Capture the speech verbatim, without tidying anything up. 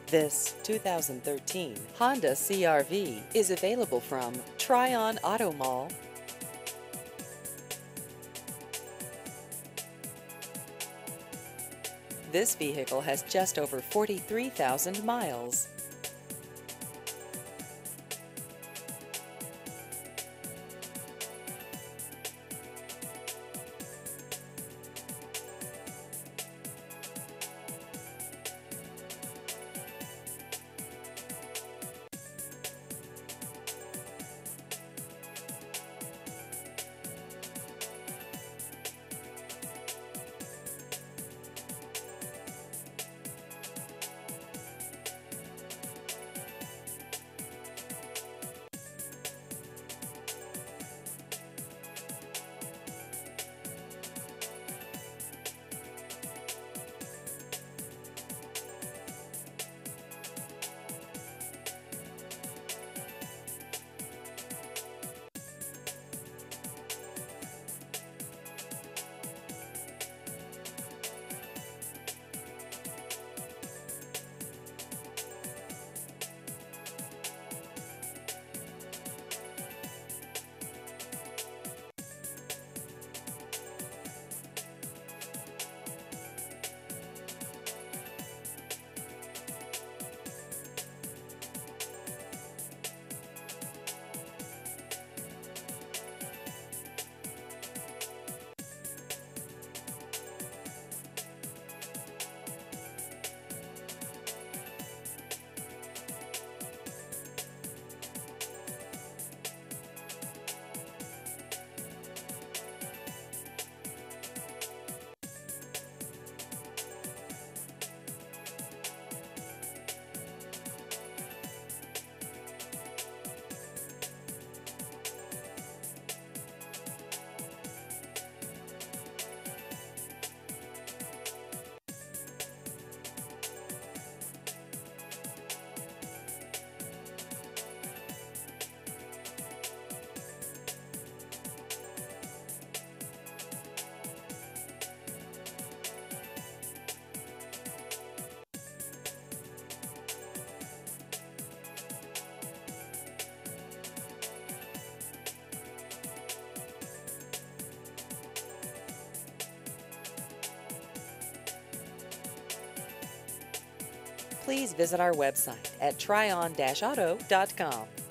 This two thousand thirteen Honda C R V is available from Tryon Auto Mall. This vehicle has just over forty-three thousand miles. Please visit our website at tryon dash auto dot com.